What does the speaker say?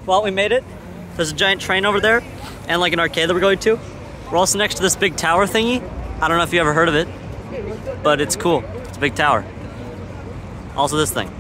Well, we made it. There's a giant train over there and like an arcade that we're going to. We're also next to this big tower thingy. I don't know if you ever heard of it, but it's cool. It's a big tower. Also this thing.